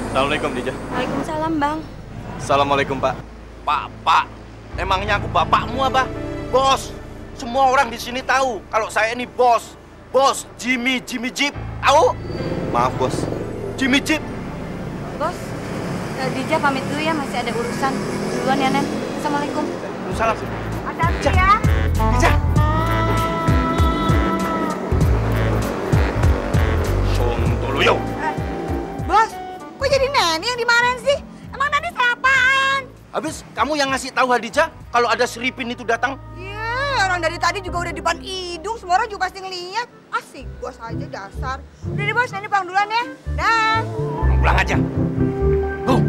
Assalamualaikum, Dija. Waalaikumsalam, Bang. Assalamualaikum, Pak. Pak, emangnya aku bapakmu apa? Bos, semua orang di sini tahu kalau saya ini bos. Bos, Jimmy Jeep. Tahu? Maaf, Bos. Jimmy Jeep. Bos, Dija pamit dulu ya, masih ada urusan. Duluan ya, Nen. Assalamualaikum. Salam. Hati-hati ya. Dija. Sontoloyo. Bos, kok jadi Neni yang dimarahin sih? Emang Neni salah apaan? Habis kamu yang ngasih tahu Hadijah kalau ada Sripin itu datang? Iya, orang dari tadi juga udah di depan hidung, semua orang juga pasti ngeliat. Asik, bos aja dasar. Udah deh bos, Neni pulang duluan ya. Dah. Pulang aja. Tuh.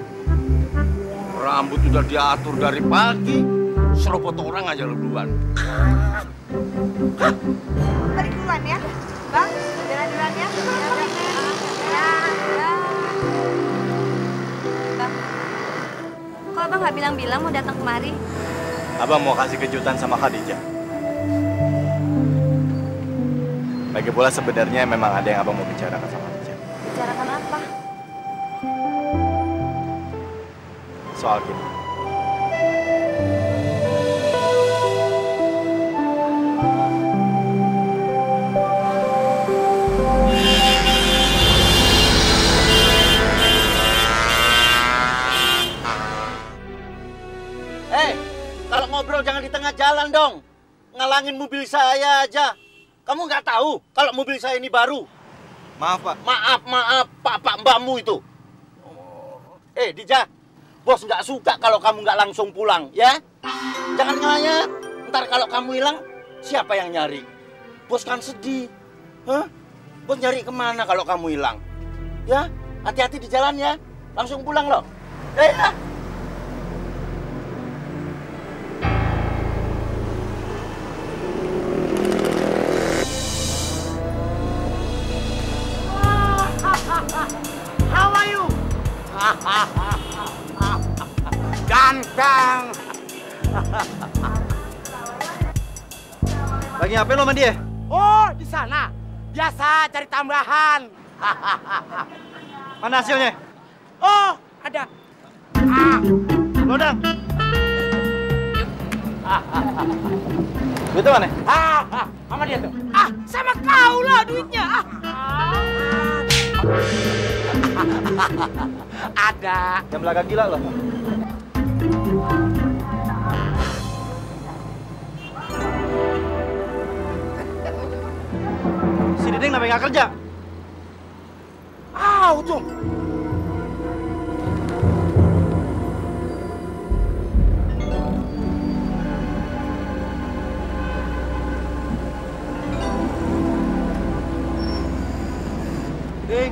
Rambut udah diatur dari pagi. Serobot orang aja lu duluan. Balik duluan ya. Bang, jalan duluan ya. Bang, kok Abang nggak bilang-bilang mau datang kemari? Abang mau kasih kejutan sama Khadijah. Lagi pula sebenarnya memang ada yang Abang mau bicarakan sama Khadijah. Bicarakan apa? Soal kita. Kalau ngobrol jangan di tengah jalan dong. Ngalangin mobil saya aja. Kamu nggak tahu kalau mobil saya ini baru? Maaf, Pak. Maaf, Pak mbakmu itu. Dija, bos nggak suka kalau kamu nggak langsung pulang, ya? Jangan ngelayat. Ntar kalau kamu hilang, siapa yang nyari? Bos kan sedih. Hah? Bos nyari kemana kalau kamu hilang? Ya, hati-hati di jalan ya. Langsung pulang loh. Ya. How are you? Ganteng. Lagi ngapain lo sama dia? Oh, di sana. Biasa cari tambahan. Mana hasilnya? Oh, ada. Lodang. Duitnya mana? Sama dia tuh. Sama kau lah duitnya. Ada. Yang belakang gila loh. Si Diding namanya nggak kerja. Ujung. Ding.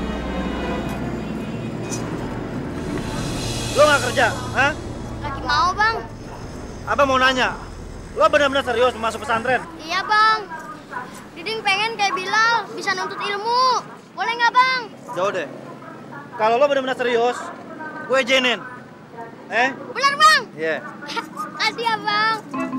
Lo nggak kerja, hah? Lagi mau, Bang. Abang mau nanya, lo benar-benar serius mau masuk pesantren? Iya, Bang. Diding pengen kayak Bilal, bisa nuntut ilmu. Boleh nggak, Bang? Jauh deh. Kalau lo benar-benar serius, gue izinin. Benar, Bang. Iya. Kasih ya, Bang.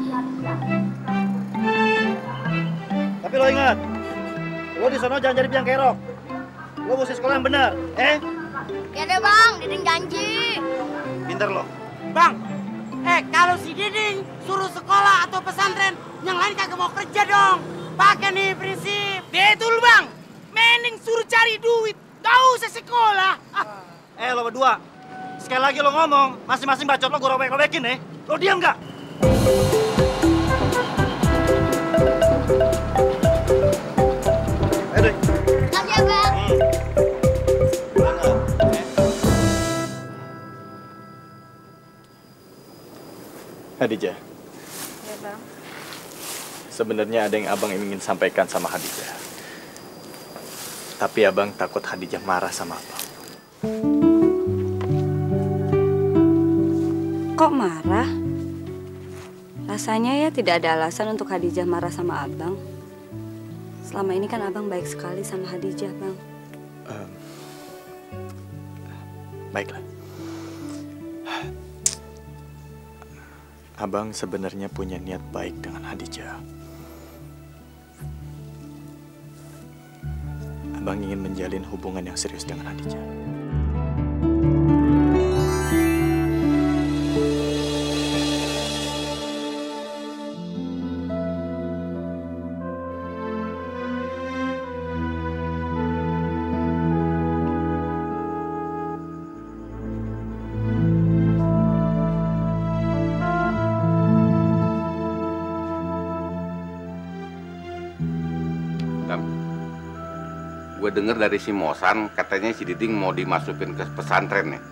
Tapi lo ingat, lo di sono jangan jadi biang kerok. Lo mesti sekolah yang benar, Ya deh, Bang. Diding janji. Pinter lo. Bang, kalau si Diding suruh sekolah atau pesantren, yang lain kagak mau kerja dong. Pakai nih prinsip. Betul, Bang. Mending suruh cari duit, gak usah sekolah. Lo berdua, sekali lagi lo ngomong, masing-masing bacot lo gue robek-robekin, Lo diam nggak? Ayo deh. Kasih ya, Bang. Khadijah. Ya, Bang. Sebenarnya ada yang abang ingin sampaikan sama Khadijah. Tapi abang takut Khadijah marah sama abang. Kok marah? Rasanya ya tidak ada alasan untuk Khadijah marah sama abang. Selama ini kan abang baik sekali sama Khadijah, Bang. Baiklah. Abang sebenarnya punya niat baik dengan Khadijah. Abang ingin menjalin hubungan yang serius dengan Khadijah. Gue denger dari si Mosan, katanya si Diding mau dimasukin ke pesantren nih.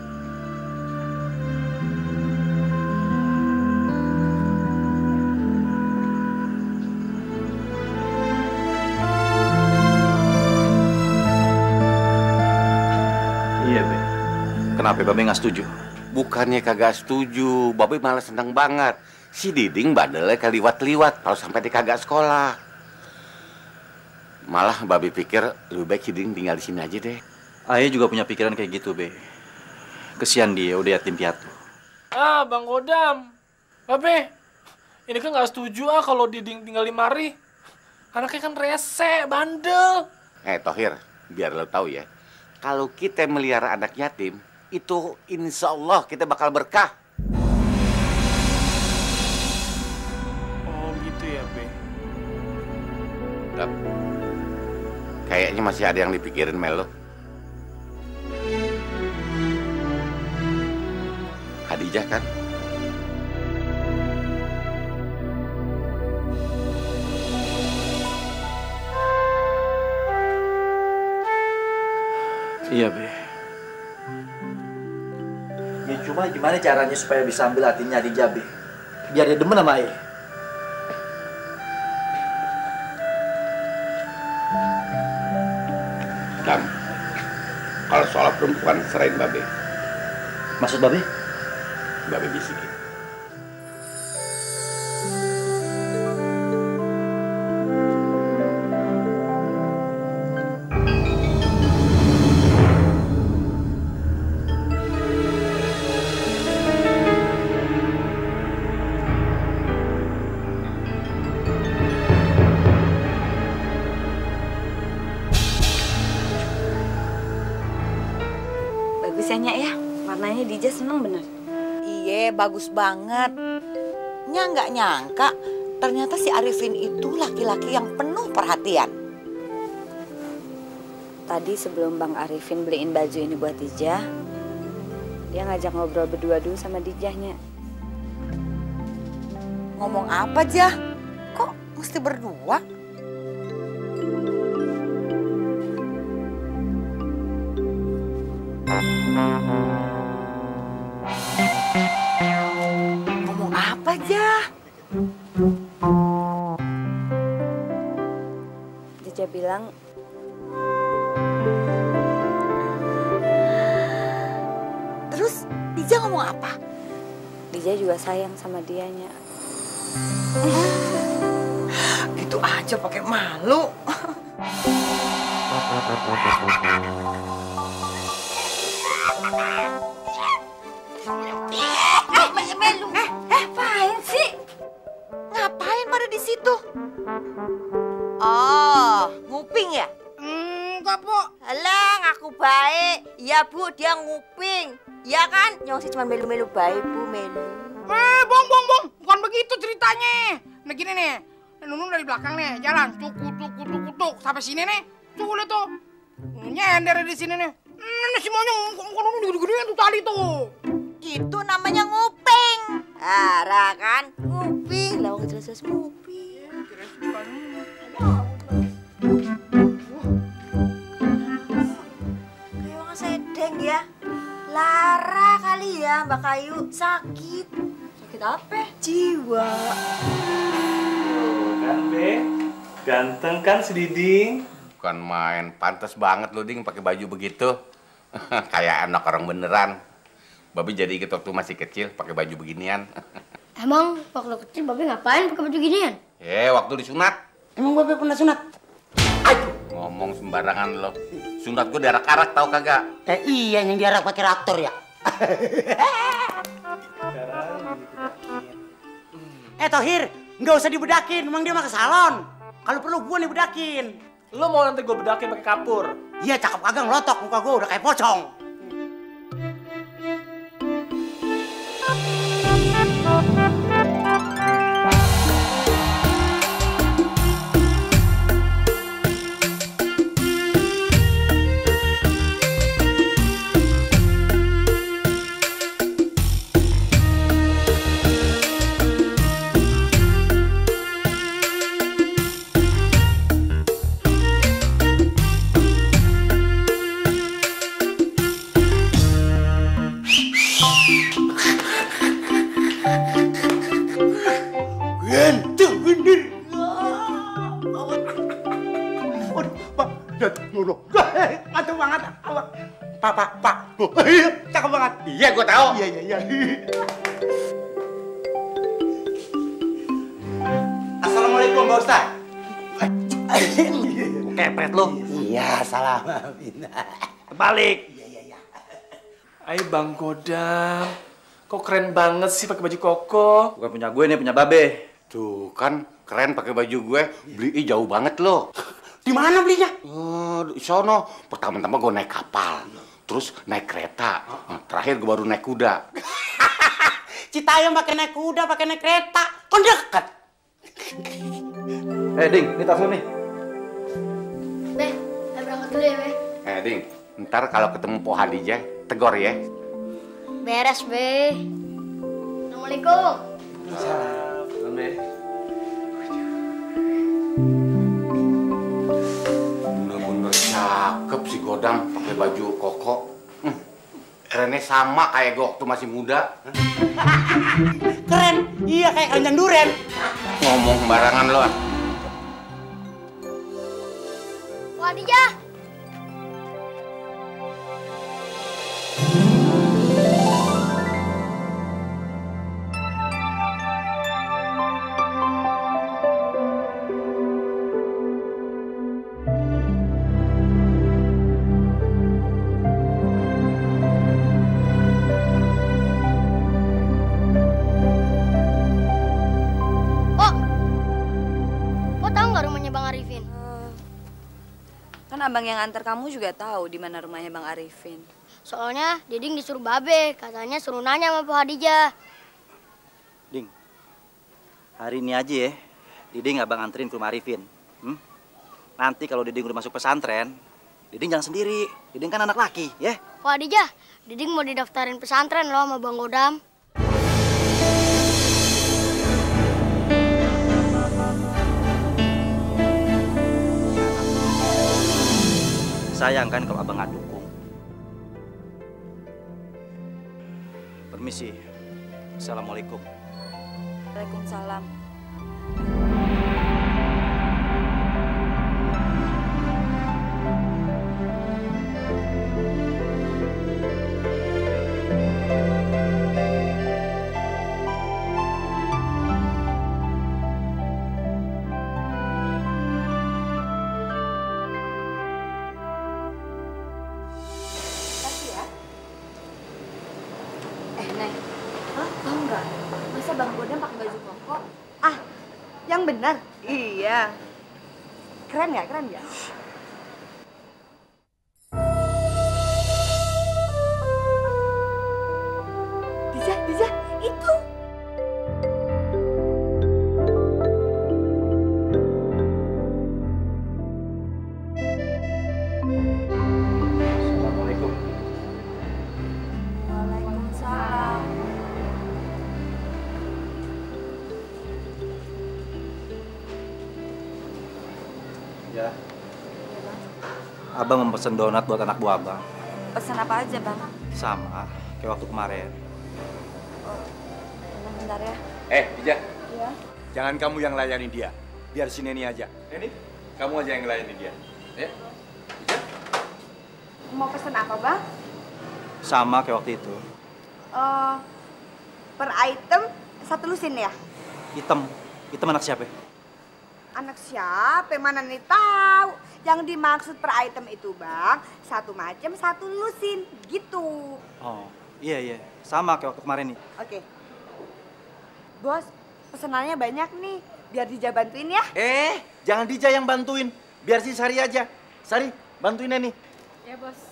Iya, Be. Kenapa Babe nggak setuju? Bukannya kagak setuju, Babe malah seneng banget. Si Diding bandelnya keliwat-liwat kalau sampai dia kagak sekolah. Malah Babe pikir lebih baik si Diding tinggal di sini aja deh. Ayah juga punya pikiran kayak gitu, Be. Kesian dia udah yatim piatu. Ah, Bang Godam. Babe, ini kan nggak setuju kalau Diding tinggal di mari. Anaknya kan rese, bandel. Tohir, biar lo tahu ya. Kalau kita melihara anak yatim, itu insya Allah kita bakal berkah. Oh gitu ya, Be. Dap, kayaknya masih ada yang dipikirin Mel lo. Khadijah kan? Iya, Be. Ya cuma gimana caranya supaya bisa ambil hatinya Khadijah, Be? Biar dia demen sama Ayah. Dam, kalau soal perempuan serain Babe. Maksud Babe? Babe bisikin. Bagus ya, Nyak ya. Warnanya Dija seneng bener. Iya, bagus banget. Nya nggak nyangka ternyata si Arifin itu laki-laki yang penuh perhatian. Tadi sebelum Bang Arifin beliin baju ini buat Dija, dia ngajak ngobrol berdua dulu sama Dijahnya. Ngomong apa, Jah? Kok mesti berdua? Ngomong apa, Jah? Dija bilang Terus Dija ngomong apa? Dija juga sayang sama dianya. Gitu aja pakai malu. Apaan sih? Ngapain pada di situ? Oh, nguping ya? Enggak, Bu. Alah, ngaku baik. Iya, Bu, dia nguping. Iya kan? Nyong sih cuma melu-melu baik, Bu, melu. Bong. Bukan begitu ceritanya. Nah, gini nih. Nunung dari belakang nih, jalan. Tuk. Sampai sini nih. Tuh, lihat tuh. Nyender di sini nih. Si monyong, muka Nunung gede-gedean tuh tali tuh. Itu namanya nguping. Arah kan? Nguping. Lah, jelas-jelas nguping. Kayak orang sedeng ya. Lara kali ya, Mbak Kayu. Sakit. Sakit apa? Jiwa. Kan, Be. Ganteng kan si Diding? Bukan main, pantas banget lo Ding pakai baju begitu. Kayak anak orang beneran. Babe jadi inget waktu masih kecil pakai baju beginian. Emang waktu kecil Babe ngapain pakai baju ginian? Waktu disunat. Emang Babe pernah sunat? Ngomong sembarangan lo. Sunat gue diarak-arak tau kagak? Iya, yang diarak pakai traktor ya. Tohir, nggak usah dibedakin, emang dia mah ke salon. Kalau perlu gue nih bedakin. Lo mau nanti gue bedakin pakai kapur? Iya, cakep kagak ngelotok, muka gue udah kayak pocong. Pak. Mantap banget. Pak. Cakep banget. Iya, gua tahu. Iya. Assalamualaikum, Pak Ustaz. Kepret lo. Iya, salam. Balik. Ayo Bang Godam. Kok keren banget sih pakai baju koko? Bukan punya gue nih, punya Babe. Tuh kan keren pakai baju gue. Beli jauh banget loh. Di mana belinya? Di sono. Pertama-tama gue naik kapal. Terus naik kereta. Terakhir gue baru naik kuda. Citayam pakai naik kuda, pakai naik kereta. Kan dekat. Ding, ini tas lu nih. Be, saya berangkat dulu ya, Be. Ding, ntar kalau ketemu Po Hadijah, tegor ya. Beres, Be. Assalamualaikum. Salam, Be. Bener-bener cakep si Godam pakai baju koko. Kerennya sama kayak gue waktu masih muda. Keren. Iya, kayak keranjang duren. Ngomong sembarangan lo. Wah, Hadijah. Kan abang yang antar kamu juga tahu di mana rumahnya Bang Arifin. Soalnya Diding disuruh Babe, katanya suruh nanya sama Po Hadijah. Ding, hari ini aja ya, Diding abang anterin ke rumah Arifin. Nanti kalau Diding udah masuk pesantren, Diding jangan sendiri. Diding kan anak laki, ya? Po Hadijah, Diding mau didaftarin pesantren loh sama Bang Godam. Sayang kan kalau abang nggak dukung. Permisi. Assalamualaikum. Waalaikumsalam. Bang Godam pakai baju koko. Ah, yang benar? Iya. Keren ya, keren ya? Diza, itu. Assalamualaikum. Waalaikumsalam. Ya. Abang memesan donat buat anak buah abang. Pesan apa aja, Bang? Sama kayak waktu kemarin. Bentar ya. Ija. Iya. Jangan kamu yang layani dia. Biar si Neni aja. Neni, kamu aja yang layani dia. Ya? Ija? Mau pesan apa, Bang? Sama kayak waktu itu. Per item 1 lusin ya? Hitam anak siapa? Anak siapa? Mana nih tahu? Yang dimaksud per item itu, Bang, 1 macam 1 lusin, gitu. Oh, iya. Sama kayak waktu kemarin nih. Oke. Bos, pesenannya banyak nih. Biar Dija bantuin ya. Jangan Dija yang bantuin. Biar si Sari aja. Sari, bantuin Neni. Ya, Bos.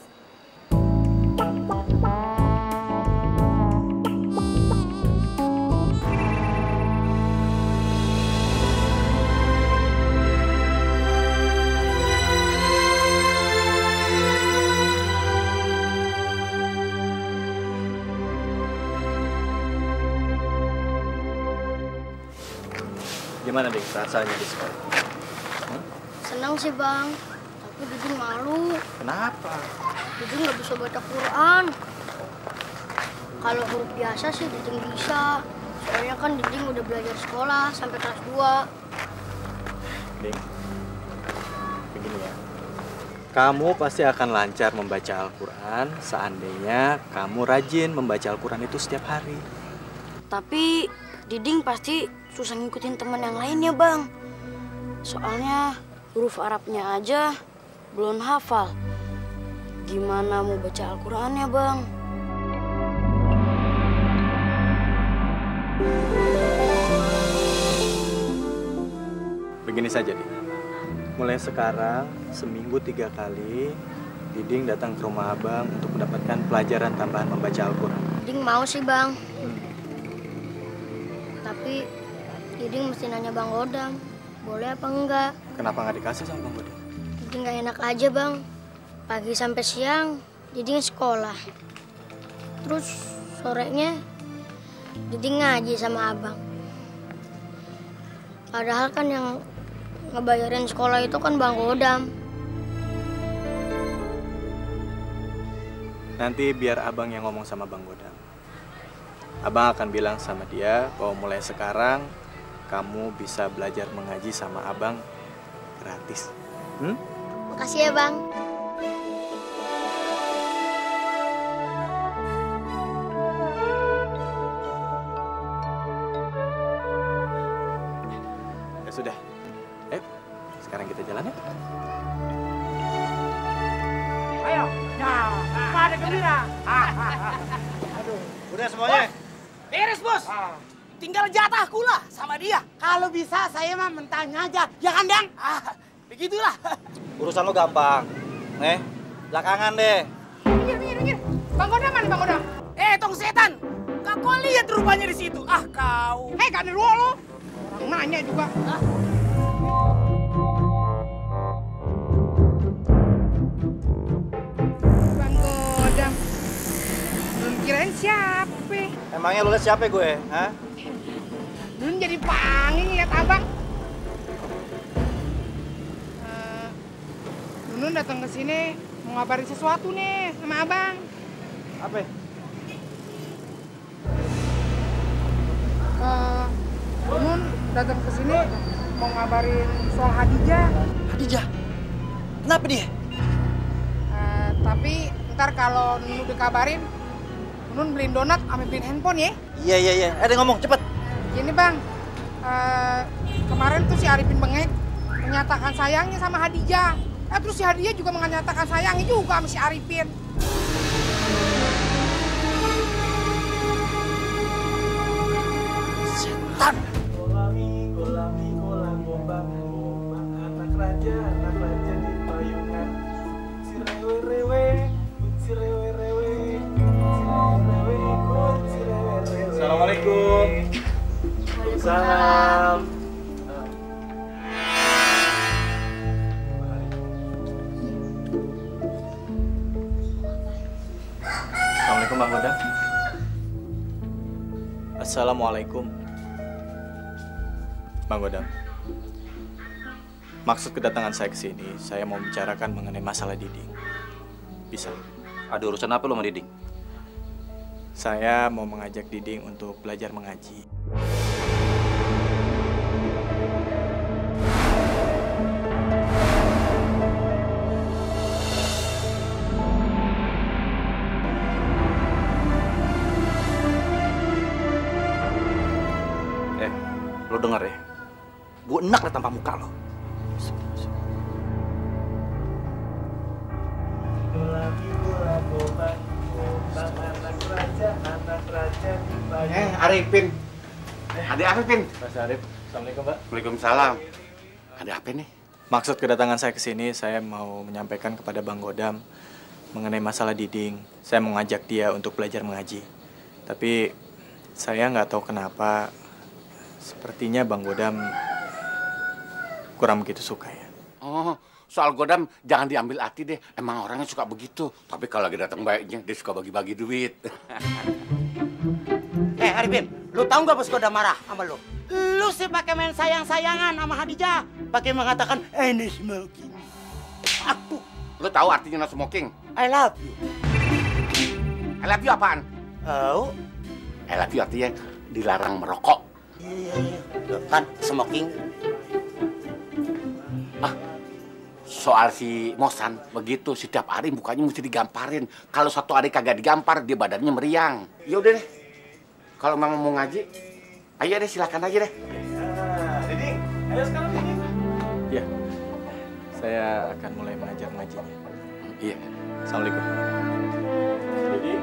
Gimana deh rasanya di sekolah? Senang sih, Bang. Tapi Diding malu. Kenapa? Diding nggak bisa baca Quran. Kalau huruf biasa sih Diding bisa. Soalnya kan Diding udah belajar sekolah sampai kelas 2. Ding, begini ya. Kamu pasti akan lancar membaca Al-Quran seandainya kamu rajin membaca Al-Quran itu setiap hari. Tapi Diding pasti susah ngikutin teman yang lainnya, Bang. Soalnya huruf Arabnya aja belum hafal. Gimana mau baca Al-Qurannya, Bang? Begini saja, Ding. Mulai sekarang, seminggu 3 kali, Diding datang ke rumah Abang untuk mendapatkan pelajaran tambahan membaca Al-Quran. Diding mau sih, Bang. Tapi Diding mesti nanya Bang Godam, boleh apa enggak? Kenapa nggak dikasih sama Bang Godam? Diding nggak enak aja, Bang. Pagi sampai siang, Diding sekolah. Terus sorenya, Diding ngaji sama Abang. Padahal kan yang ngebayarin sekolah itu kan Bang Godam. Nanti biar Abang yang ngomong sama Bang Godam. Abang akan bilang sama dia bahwa mulai sekarang kamu bisa belajar mengaji sama Abang gratis. Makasih ya, Bang. Ya sudah. Sekarang kita jalan ya. Ayo, nah, pada gembira. Aduh, udah semuanya. Beres, Bos. Tinggal jatahku lah sama dia. Kalau bisa saya mah mentahnya aja. Ya kan, Dang? Begitulah. Urusan lo gampang. Belakangan deh. Minggir. Bang Godam mana, Bang Godam? Tong setan. Gak kau lihat rupanya di situ. Kau. Gak ada ruang lo. Orang nanya juga. Bang Godam. Belum kirain siapa? Emangnya lo liat siapa gue? Hah? Belum jadi panging lihat abang. Nunun datang ke sini mau ngabarin sesuatu nih sama abang. Apa? Nunun datang ke sini mau ngabarin soal Hadijah. Hadijah? Kenapa dia? Tapi ntar kalau Nunun dikabarin, Nunun beliin donat sama beliin handphone ya. Iya. Ada ngomong, cepet. Gini bang, kemarin tuh si Arifin Bengek menyatakan sayangnya sama Hadijah. Terus si Hadijah juga menyatakan sayangnya juga sama si Arifin. Setan! Golami, gombang, anak raja di payungan. Si rewe-rewe, si rewe-rewe, si rewe-rewe. Assalamualaikum. Salam. Assalamualaikum Bang Godam. Assalamualaikum Bang Godam. Maksud kedatangan saya ke sini, saya mau bicarakan mengenai masalah Diding. Bisa? Ada urusan apa lo sama Diding? Saya mau mengajak Diding untuk belajar mengaji. Lo denger ya? Gue enak liat tanpa muka lo. Arifin. Adik Arifin. Mas Arif, Assalamualaikum Pak. Waalaikumsalam. Ada apa nih? Maksud kedatangan saya ke sini, saya mau menyampaikan kepada Bang Godam mengenai masalah Diding. Saya mau ngajak dia untuk belajar mengaji. Tapi saya nggak tahu kenapa, sepertinya Bang Godam kurang begitu suka ya. Oh, soal Godam jangan diambil hati deh. Emang orangnya suka begitu. Tapi kalau lagi datang baiknya, dia suka bagi-bagi duit. Arifin, lu tahu nggak Bos Godam marah sama lu? Lu sih pakai main sayang-sayangan sama Hadijah, pakai mengatakan no smoking. Aku. Lu tahu artinya no smoking? I love you. I love you apaan? Oh. I love you artinya dilarang merokok. Iya. Kan smoking. soal si Mosan begitu, setiap hari mukanya mesti digamparin. Kalau satu hari kagak digampar, dia badannya meriang. Ya udah deh, kalau memang mau ngaji, ayo deh silakan aja deh. Diding, ayo sekarang Diding. Iya, saya akan mulai mengajar ngajinya. Iya. Assalamualaikum. Diding.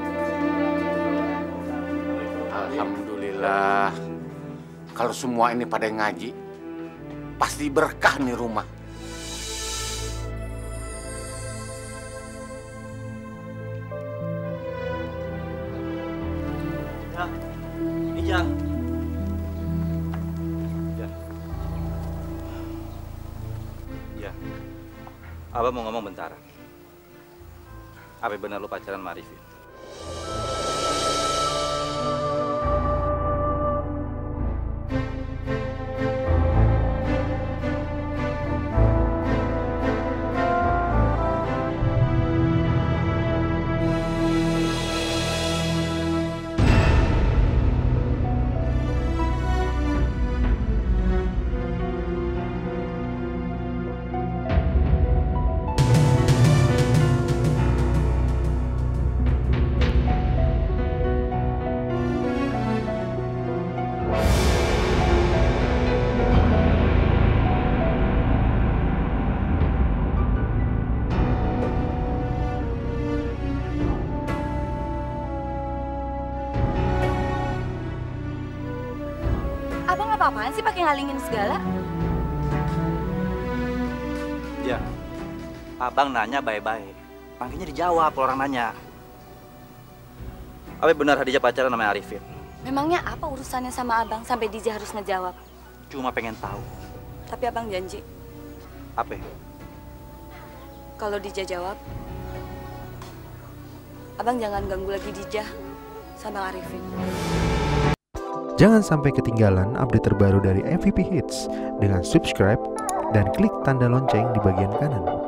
Alhamdulillah, kalau semua ini pada ngaji, pasti berkah nih rumah. Ijang. Ya. Abang mau ngomong bentar. Apa benar lu pacaran sama Arifin? Abang apa-apaan sih pakai ngalingin segala? Ya. Abang nanya baik-baik. Makanya dijawab kalau orang nanya. Apa benar Hadijah pacaran sama Arifin? Memangnya apa urusannya sama abang sampai Dija harus ngejawab? Cuma pengen tahu. Tapi abang janji, Apa? kalau Dija jawab, abang jangan ganggu lagi Dija sama Arifin. Jangan sampai ketinggalan update terbaru dari MVP Hits dengan subscribe dan klik tanda lonceng di bagian kanan.